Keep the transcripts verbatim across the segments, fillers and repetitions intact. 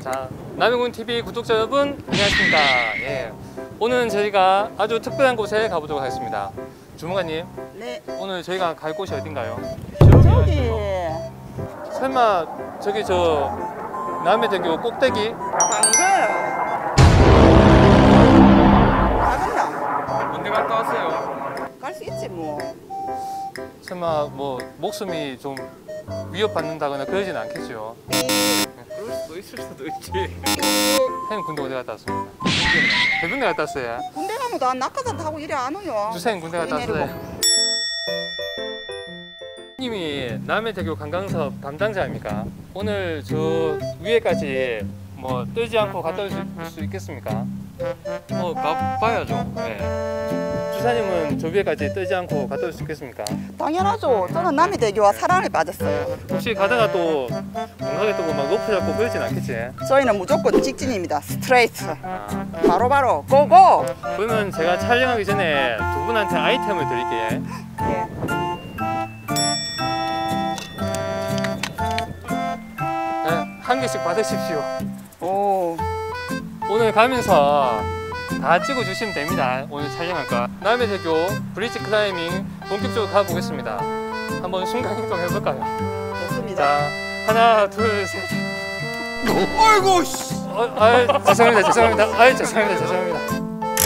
자, 남해군티비 구독자 여러분 안녕하십니까. 예. 오늘은 저희가 아주 특별한 곳에 가보도록 하겠습니다. 주무관님, 네. 오늘 저희가 갈 곳이 어딘가요? 저기 설마 저기 저 남해대교 꼭대기? 방금 가겠나? 언제 갔다 왔어요? 갈 수 있지 뭐. 설마 뭐 목숨이 좀 위협받는다거나 그러진 않겠죠? 그럴 수도 있을 수도 있지. 형 군대 어디 갔다 왔습니까? 대군대 갔다 왔어요. 군대 가면 나 낙하산 타고 이래 안 오요. 주생 군대 갔다 왔어요. 님이 남해대교 관광사업 담당자입니까? 오늘 저 위에까지 뭐 뜨지 않고 갔다 올 수 있겠습니까? 뭐 가봐야죠. 네. 주사님은 저 위에까지 뜨지 않고 갔다 올 수 있겠습니까? 당연하죠. 저는 남해대교와 사랑에 빠졌어요. 혹시 가다가 또 공각에 뜨고 막 높이 잡고 그러진 않겠지? 저희는 무조건 직진입니다. 스트레이트. 아, 바로바로 고고. 그러면 제가 촬영하기 전에 두 분한테 아이템을 드릴게요. 예. 네, 한 개씩 받으십시오. 오. 오늘 가면서 다 찍어주시면 됩니다. 오늘 촬영할 거. 남해대교 브릿지 클라이밍 본격적으로 가보겠습니다. 한번 순간 행동 해볼까요? 좋습니다. 자, 하나, 둘, 셋. 어이구 씨. 어, 아이, 죄송합니다, 죄송합니다. 아이, 죄송합니다, 죄송합니다.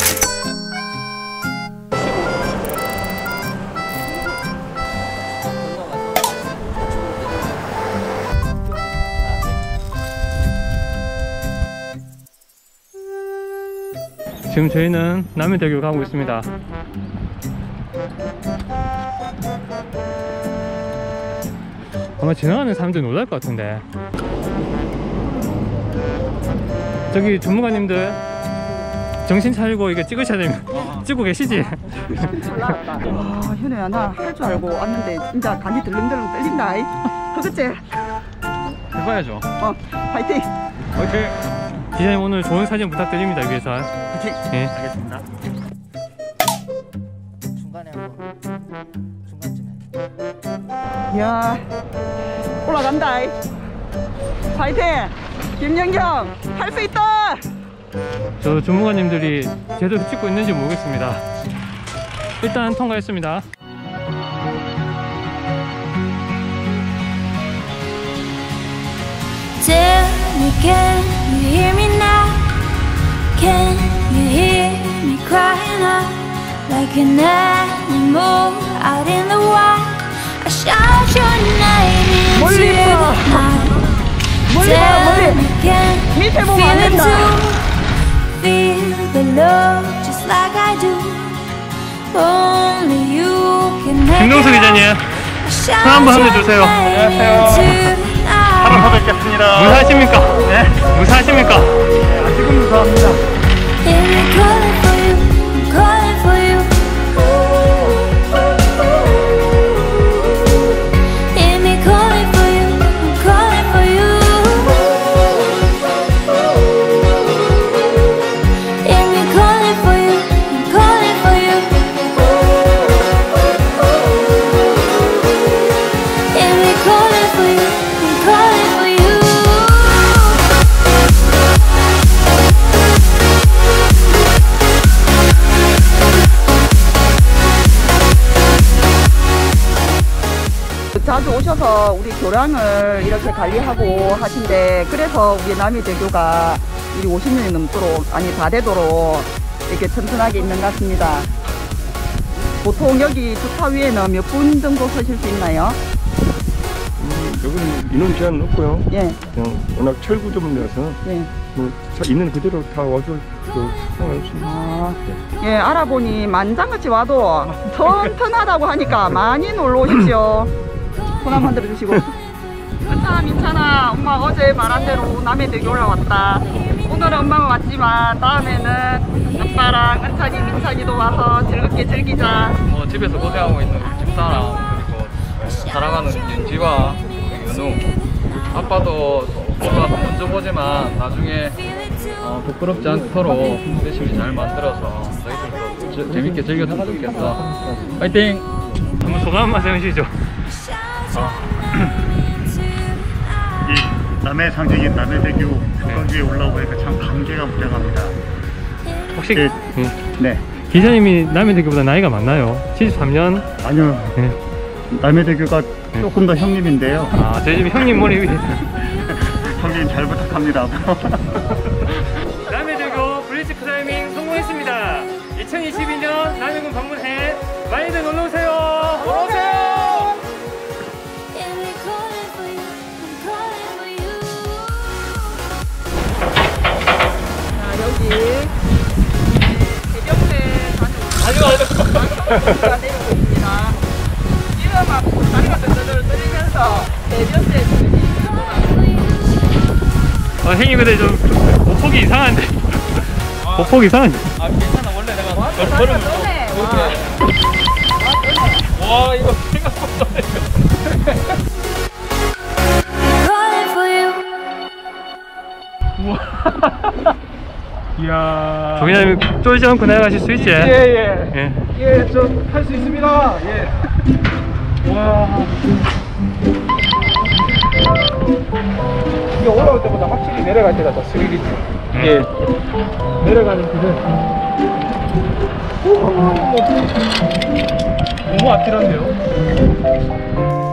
지금 저희는 남해대교 가고 있습니다. 아마 지나가는 사람들 놀랄 것 같은데. 저기 전문가님들 정신 차리고 이거 찍으셔야 됩니다. 어. 찍고 계시지? 와, 현우야, 나 할 줄 알고 왔는데 진짜 간이 들렁들렁 떨린다. 그렇지? 해봐야죠. 어, 파이팅! 오케이. 기자님 오늘 좋은 사진 부탁드립니다. 위에서. 파이팅. 예. 알겠습니다. 중간에 한번 중간쯤에. 이야, 올라간다. 파이팅! 김연경, 할 수 있다! 저 전문가님들이 제대로 찍고 있는지 모르겠습니다. 일단 통과했습니다. Tell me, can you hear me now? Can you hear me crying out like an animal out in the wild? I shout your name into the night. Tell me, can you feel it too? Feel the love just like I do. Only you can make 김동수 기자님, 손 한번 흔들주세요. 안녕하세요. 한번 뵙겠습니다. 무사하십니까? 네. 무사하십니까? 네, 아직은 무사합니다. 자주 오셔서 우리 교량을 이렇게 관리하고 하신데, 그래서 우리 남해대교가 이 오십 년이 넘도록, 아니 다 되도록 이렇게 튼튼하게 있는 것 같습니다. 보통 여기 주차 위에는 몇 분 정도 서실 수 있나요? 음, 여기는 인원 제한은 없고요. 예. 그냥 워낙 철구점이라서 예. 뭐 차 있는 그대로 다 와서 그 상관없습니다. 아, 예, 알아보니 만장같이 와도 튼튼하다고 하니까 많이 놀러 오십시오. 손 한번 들어주시고. 은찬아, 민찬아, 엄마 어제 말한 대로 남해대교 올라왔다. 오늘은 엄마가 왔지만 다음에는 아빠랑 은찬이, 민찬이도 와서 즐겁게 즐기자. 뭐 집에서 고생하고 있는 우리 집사람, 그리고 사랑하는 윤지와 윤우, 아빠도 올라와서 먼저 보지만 나중에 어, 부끄럽지 않도록 열심히 잘 만들어서 저희들도 저, 재밌게 즐겼으면 좋겠어. 파이팅! 한번 소감 한번 해주시죠. 어. 이 남해 상징인 남해대교 벽 위에 올라오니까 참 감개가 무량합니다. 혹시 네. 음. 네. 기자님이 남해대교보다 나이가 많나요? 칠십삼 년? 아니요. 네. 남해대교가 조금 더 형님인데요. 아, 저희 집 형님 머리 위에. 형님 잘 부탁합니다. 남해대교 브릿지 클라이밍 성공했습니다. 이천이십이 년 남해군 방문해 많이들 놀러오세요. 놀러오세요. And we're calling for you, I'm calling for you. 자, 여기 해병대 다녀오가 내리고 있습니다. 지금 앞으로 다리가 덜덜 떨리면서 해병대 주변이 어, 형님 근데 좀 보폭이 이상한데. 보폭 이상한데. 아 괜찮아 원래 내가 와, 걸- 다리가 걸음을 떠네. 좀 와. 이렇게 와 이거 생각보다 Calling for you. 이야. 조기자님 쫄지 않고 내려가실 수 있지? 예예. 예. 예, 저 할 수 있습니다. 예. 와. 이게 올라올 때보다 확실히 내려갈 때가 더 스릴이죠. 예. 내려가는 길은 너무 아찔한데요.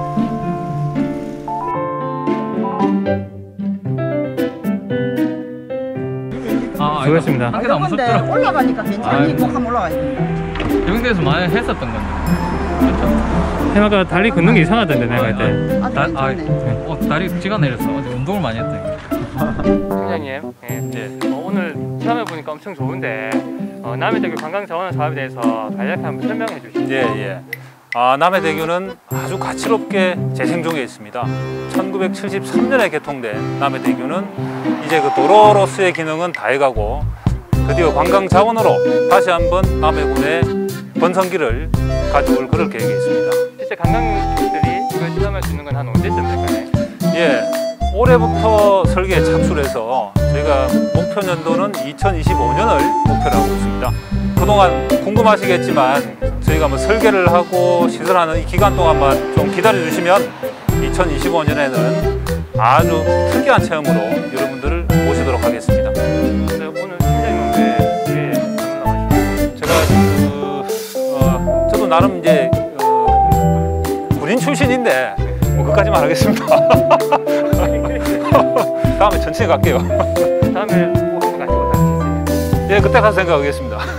아, 수고했습니다. 한 개도 안 근데 무섭더라. 올라가니까 괜찮니? 아이고. 꼭 한번 올라가야 돼. 영대에서 많이 했었던 건데. 그렇죠? 해마가 다리 걷는 게 이상하던데 내가 할 때. 아, 다, 좀 아, 괜찮네. 어, 다리 쥐가 내렸어. 어제 운동을 많이 했대. 팀장님, 예. 네. 어, 오늘 체험해 보니까 엄청 좋은데 어, 남해대교 관광자원 사업에 대해서 간략히 한번 설명해 주시죠. 예, 예. 아, 남해대교는 아주 가치롭게 재생 중에 있습니다. 천구백칠십삼 년에 개통된 남해대교는 이제 그 도로로서의 기능은 다 해가고 드디어 관광자원으로 다시 한번 남해군의 번성기를 가져올 그럴 계획이 있습니다. 실제 관광객들이 이걸 체험할 수 있는 건 한 언제쯤 될까요? 예, 올해부터 설계에 착수를 해서 저희가 목표 연도는 이천이십오 년을 목표로 하고 있습니다. 그동안 궁금하시겠지만 저희가 뭐 설계를 하고 시설하는 이 기간 동안만 좀 기다려 주시면 이천이십오 년에는 아주 특이한 체험으로 여러분들을 모시도록 하겠습니다. 근데 오늘 팀장님은 왜, 왜 방문하시죠? 제가 그, 어, 저도 나름 이제 어, 군인 출신인데 뭐 그까지만 하겠습니다. 다음에 천천히 갈게요. 다음에 꼭 같이 오시겠어요? 예, 그때 가서 생각하겠습니다.